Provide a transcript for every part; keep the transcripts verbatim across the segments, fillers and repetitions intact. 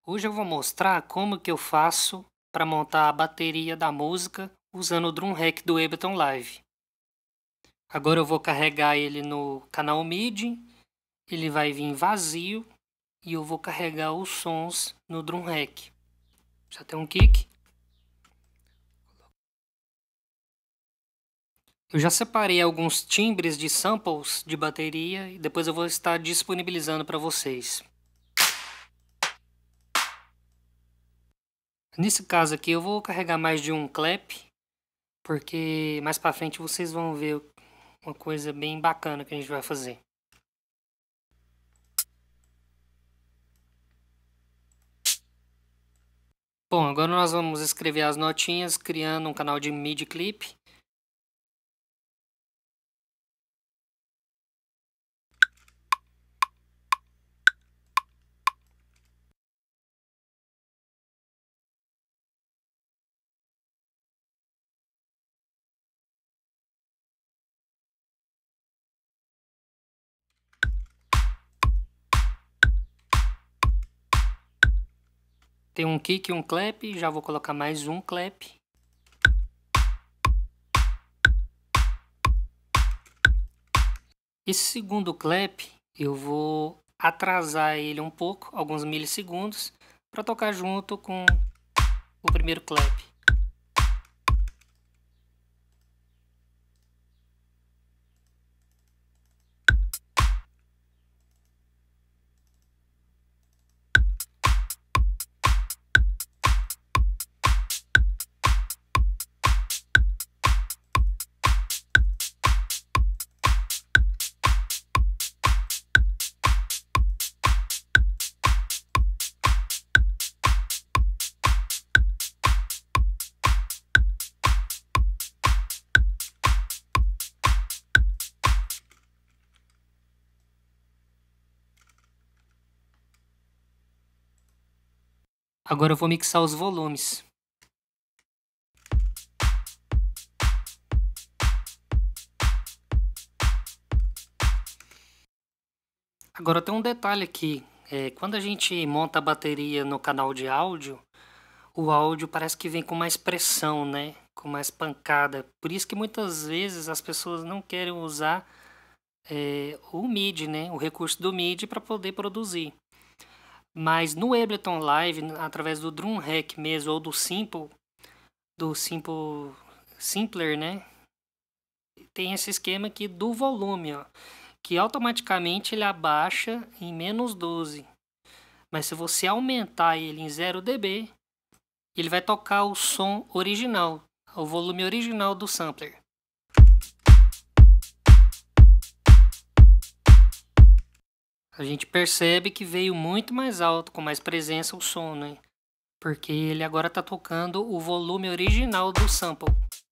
Hoje eu vou mostrar como que eu faço para montar a bateria da música usando o Drum Rack do Ableton Live. Agora eu vou carregar ele no canal MIDI, ele vai vir vazio e eu vou carregar os sons no Drum Rack. Já tem um kick. Eu já separei alguns timbres de samples de bateria e depois eu vou estar disponibilizando para vocês. Nesse caso aqui eu vou carregar mais de um clap, porque mais para frente vocês vão ver uma coisa bem bacana que a gente vai fazer. Bom, agora nós vamos escrever as notinhas criando um canal de MIDI clip. Tem um kick e um clap, já vou colocar mais um clap. Esse segundo clap eu vou atrasar ele um pouco, alguns milissegundos, para tocar junto com o primeiro clap. Agora eu vou mixar os volumes. Agora tem um detalhe aqui, é, quando a gente monta a bateria no canal de áudio, o áudio parece que vem com mais pressão, né? Com mais pancada. Por isso que muitas vezes as pessoas não querem usar é, o MIDI, né? O recurso do MIDI para poder produzir. Mas no Ableton Live, através do Drum Rack mesmo, ou do Simple, do Simple Simpler, né? Tem esse esquema aqui do volume, ó, que automaticamente ele abaixa em menos doze. Mas se você aumentar ele em zero decibéis, ele vai tocar o som original, o volume original do sampler. A gente percebe que veio muito mais alto, com mais presença o som, né? Porque ele agora está tocando o volume original do sample.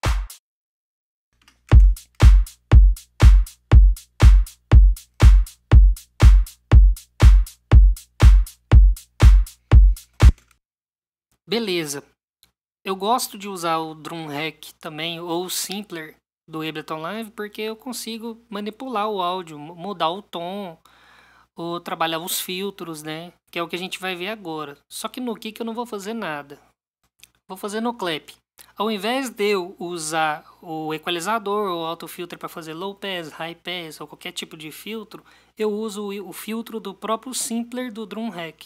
Beleza. Eu gosto de usar o Drum Rack também, ou o Simpler do Ableton Live, porque eu consigo manipular o áudio, mudar o tom, ou trabalhar os filtros, né? Que é o que a gente vai ver agora. Só que no kick eu não vou fazer nada. Vou fazer no clap. Ao invés de eu usar o equalizador ou autofilter para fazer low pass, high pass ou qualquer tipo de filtro, eu uso o filtro do próprio Simpler do Drum Rack.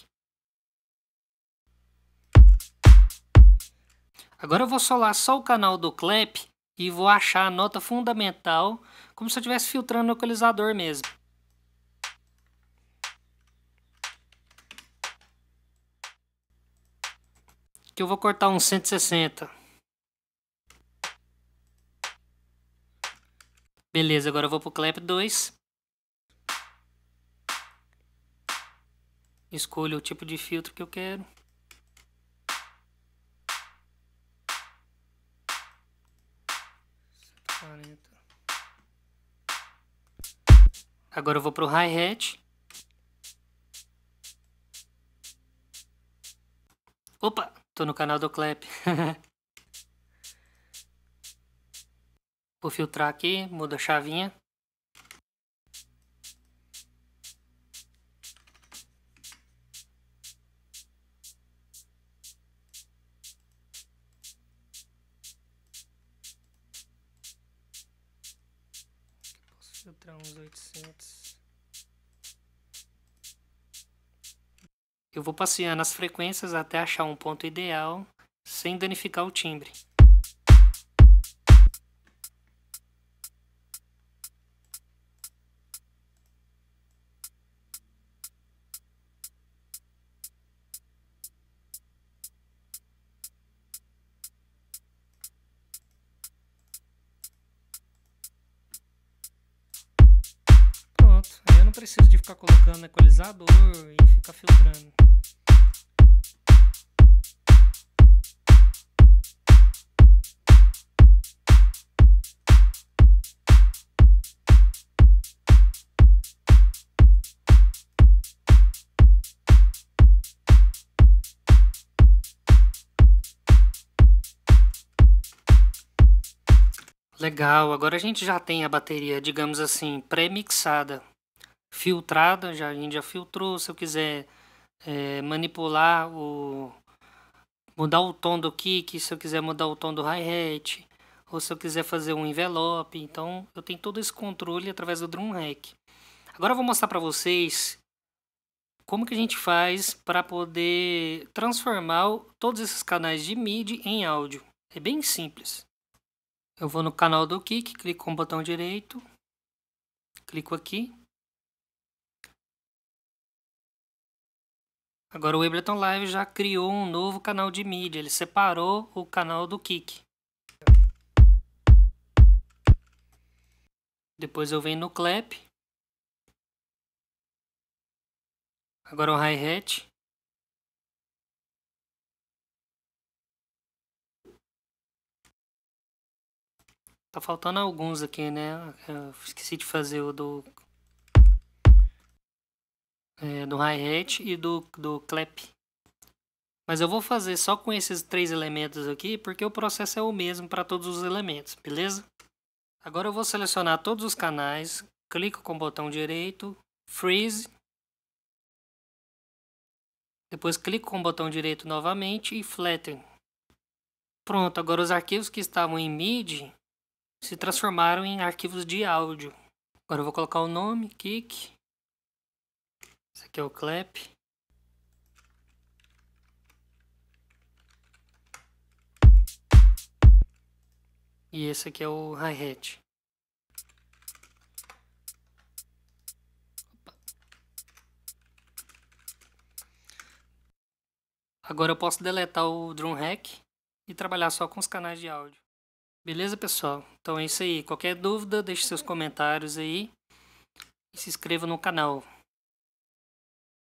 Agora eu vou solar só o canal do clap e vou achar a nota fundamental, como se eu estivesse filtrando no equalizador mesmo. Que eu vou cortar uns cento e sessenta. Beleza, agora eu vou pro clap dois. Escolho o tipo de filtro que eu quero. Agora eu vou pro hi-hat. Opa, tô no canal do clap. Vou filtrar aqui, muda a chavinha. Filtrar uns oitocentos. Eu vou passeando as frequências até achar um ponto ideal, sem danificar o timbre. Pronto, aí eu não preciso de ficar colocando equalizador e ficar filtrando. Legal, agora a gente já tem a bateria, digamos assim, pré-mixada, filtrada, já, a gente já filtrou. Se eu quiser é, manipular, o, mudar o tom do kick, se eu quiser mudar o tom do hi-hat, ou se eu quiser fazer um envelope, então eu tenho todo esse controle através do Drum Rack. Agora eu vou mostrar para vocês como que a gente faz para poder transformar todos esses canais de MIDI em áudio. É bem simples. Eu vou no canal do kick, clico com o botão direito, clico aqui. Agora o Ableton Live já criou um novo canal de MIDI, ele separou o canal do kick. Depois eu venho no clap. Agora o hi-hat. Tá faltando alguns aqui, né? Eu esqueci de fazer o do, é, do hi-hat e do, do clap. Mas eu vou fazer só com esses três elementos aqui, porque o processo é o mesmo para todos os elementos, beleza? Agora eu vou selecionar todos os canais, clico com o botão direito, Freeze. Depois clico com o botão direito novamente e Flatten. Pronto, agora os arquivos que estavam em MIDI se transformaram em arquivos de áudio. Agora eu vou colocar o nome, kick. Esse aqui é o clap. E esse aqui é o hi-hat. Agora eu posso deletar o Drum Rack e trabalhar só com os canais de áudio. Beleza, pessoal? Então é isso aí. Qualquer dúvida, deixe seus comentários aí e se inscreva no canal.